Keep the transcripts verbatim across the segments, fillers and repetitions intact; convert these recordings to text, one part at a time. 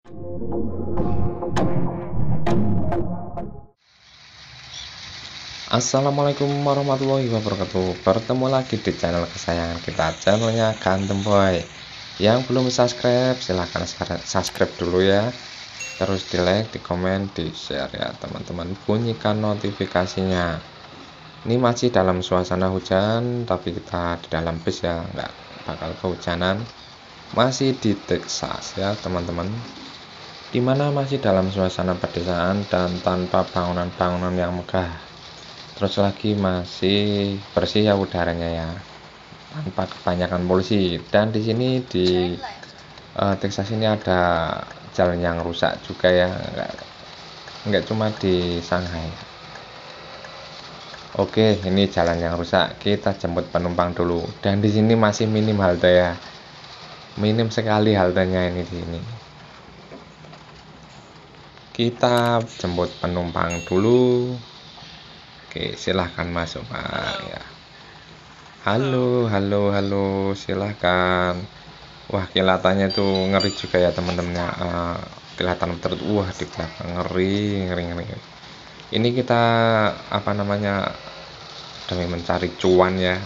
Assalamualaikum warahmatullahi wabarakatuh. Bertemu lagi di channel kesayangan kita, channelnya Ganteng Boy. Yang belum subscribe silahkan subscribe dulu ya. Terus di like, di komen, di share ya teman-teman. Bunyikan notifikasinya. Ini masih dalam suasana hujan, tapi kita di dalam bis ya, nggak bakal kehujanan. Masih di Texas ya teman-teman, dimana masih dalam suasana pedesaan dan tanpa bangunan-bangunan yang megah. Terus lagi masih bersih ya udaranya ya, tanpa kebanyakan polusi. Dan di sini di uh, Texas ini ada jalan yang rusak juga ya, enggak, enggak cuma di Shanghai. Oke, ini jalan yang rusak, kita jemput penumpang dulu. Dan di sini masih minim halte ya, minim sekali haltenya ini di sini. Kita jemput penumpang dulu. Oke, silahkan masuk Pak ya. Halo, halo, halo, silahkan. Wah, kelihatannya tuh ngeri juga ya teman-temannya. Uh, kelihatan terus, wah di belakang ngeri, ngeri, ngeri. Ini kita apa namanya demi mencari cuan ya.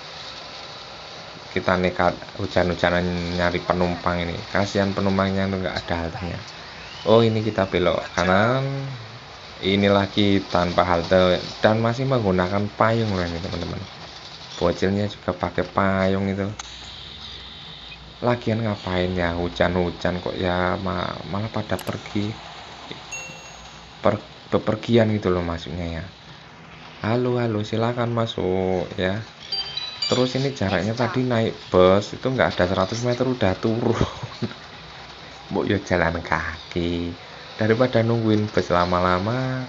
Kita nekat hujan-hujanan nyari penumpang ini. Kasihan penumpangnya tuh nggak ada haltenya. Oh, ini kita belok kanan. Ini lagi tanpa halte dan masih menggunakan payung loh ini teman-teman. Bocilnya juga pakai payung itu. Lagian ngapain ya hujan-hujan kok ya, malah pada pergi per, bepergian gitu loh maksudnya ya. Halo halo silakan masuk ya. Terus ini jaraknya tadi naik bus itu nggak ada seratus meter udah turun. Mau ya jalan kaki daripada nungguin bus lama-lama,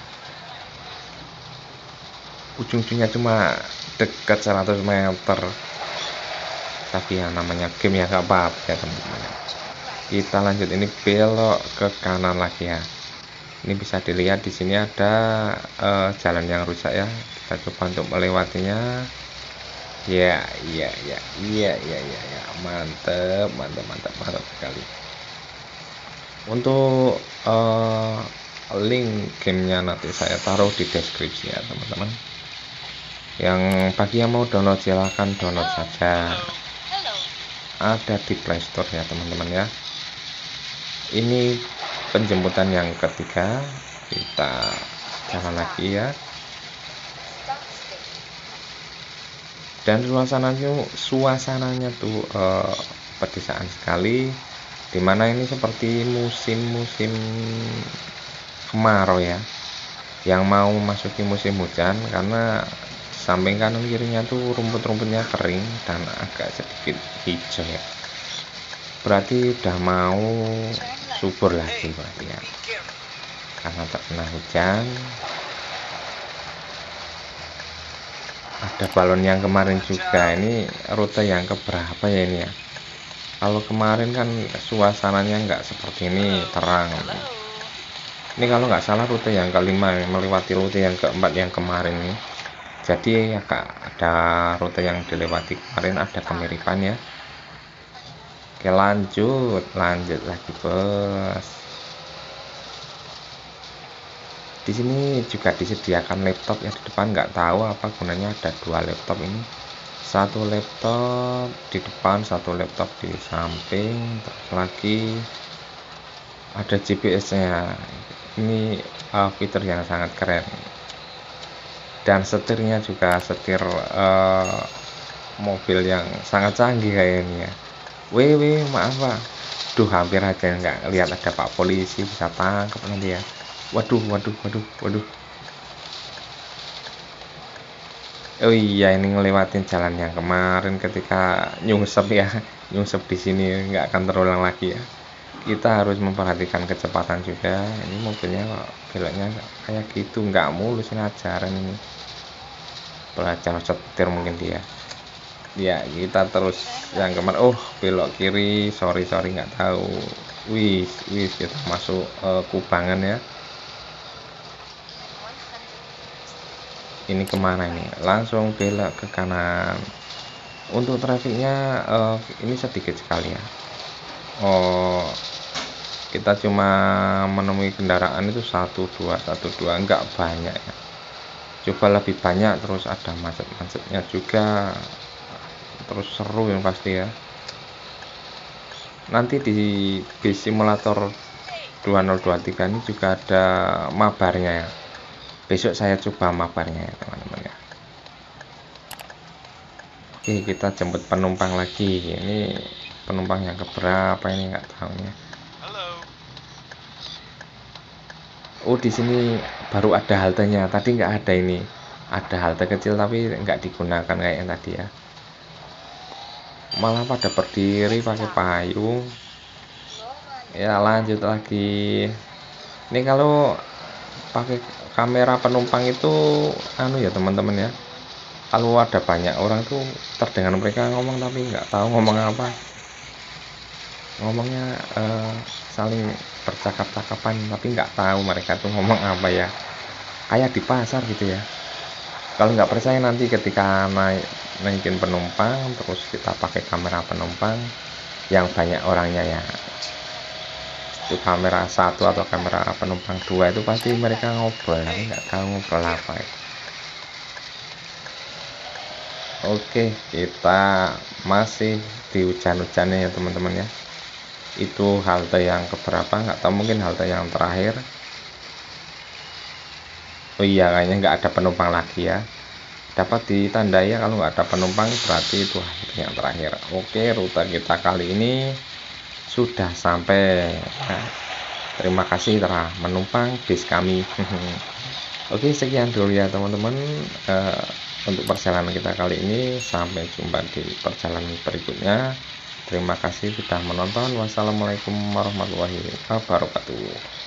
ujung-ujungnya cuma dekat seratus meter. Tapi yang namanya game ya gak apa-apa ya teman-teman. Kita lanjut, ini belok ke kanan lagi ya. Ini bisa dilihat di sini ada uh, jalan yang rusak ya. Kita coba untuk melewatinya. Ya, iya, ya, iya, iya, iya, ya. Mantep, mantep, mantep, mantep sekali. Untuk uh, link gamenya nanti saya taruh di deskripsi ya teman-teman. Yang bagi yang mau download silahkan download saja. Ada di Playstore ya teman-teman ya. Ini penjemputan yang ketiga, kita jalan lagi ya. Dan suasananya suasananya tuh uh, pedesaan sekali. Dimana ini seperti musim-musim kemarau ya, yang mau masuki musim hujan, karena samping kanan kirinya tuh rumput-rumputnya kering dan agak sedikit hijau ya, berarti udah mau subur lagi berarti ya, karena terkena hujan. Ada balon yang kemarin juga, ini rute yang keberapa ya ini ya. Kalau kemarin kan suasananya nggak seperti ini, terang. Ini kalau nggak salah rute yang kelima, melewati rute yang keempat yang kemarin nih. Jadi agak ada rute yang dilewati kemarin, ada kemiripan ya. Oke, lanjut, lanjut lagi bos. Di sini juga disediakan laptop ya di depan, nggak tahu apa gunanya ada dua laptop ini. Satu laptop di depan, satu laptop di samping, terus lagi ada G P S-nya. Ini uh, fitur yang sangat keren. Dan setirnya juga setir uh, mobil yang sangat canggih kayaknya. Weh weh maaf pak, duh hampir aja nggak lihat ada pak polisi, bisa tangkap nanti ya. Waduh waduh waduh waduh. Oh iya, ini ngelewatin jalan yang kemarin ketika nyungsep ya, nyungsep di sini nggak akan terulang lagi ya. Kita harus memperhatikan kecepatan juga. Ini mobilnya beloknya kayak gitu, nggak mulus ini ajaran ini. Belajar setir mungkin dia. Ya kita terus yang kemarin, oh belok kiri, sorry sorry nggak tahu. Wis wis kita masuk uh, Kubangan ya. Ini kemana ini, langsung belok ke kanan. Untuk trafiknya uh, ini sedikit sekali ya. Oh kita cuma menemui kendaraan itu satu dua satu dua, enggak banyak ya. Coba lebih banyak, terus ada macet-macetnya juga, terus seru yang pasti ya. Nanti di Base Simulator dua nol dua tiga ini juga ada mabarnya ya. Besok saya coba mabarnya ya teman-teman ya. Oke, kita jemput penumpang lagi. Ini penumpang yang keberapa ini nggak tahu ya. Oh, di sini baru ada haltenya. Tadi nggak ada ini. Ada halte kecil tapi nggak digunakan kayak yang tadi ya. Malah pada berdiri pakai payung. Ya, lanjut lagi. Ini kalau pakai kamera penumpang itu anu ya teman-teman ya. Kalau ada banyak orang tuh terdengar mereka ngomong tapi nggak tahu ngomong apa. Ngomongnya eh, saling bercakap-cakapan tapi nggak tahu mereka tuh ngomong apa ya, kayak di pasar gitu ya. Kalau nggak percaya nanti ketika naik naikin penumpang terus kita pakai kamera penumpang yang banyak orangnya ya, itu kamera satu atau kamera penumpang dua itu pasti mereka ngobrol tapi nggak tahu ngobrol apa ya. Oke, kita masih di hujan-hujannya ya teman-teman ya. Itu halte yang keberapa nggak tahu, mungkin halte yang terakhir. Oh iya, kayaknya nggak ada penumpang lagi ya. Dapat ditandai ya, kalau nggak ada penumpang berarti itu halte yang terakhir. Oke, rute kita kali ini sudah sampai. Nah, terima kasih telah menumpang bis kami. Oke, sekian dulu ya teman-teman uh, untuk perjalanan kita kali ini. Sampai jumpa di perjalanan berikutnya. Terima kasih sudah menonton. Wassalamualaikum warahmatullahi wabarakatuh.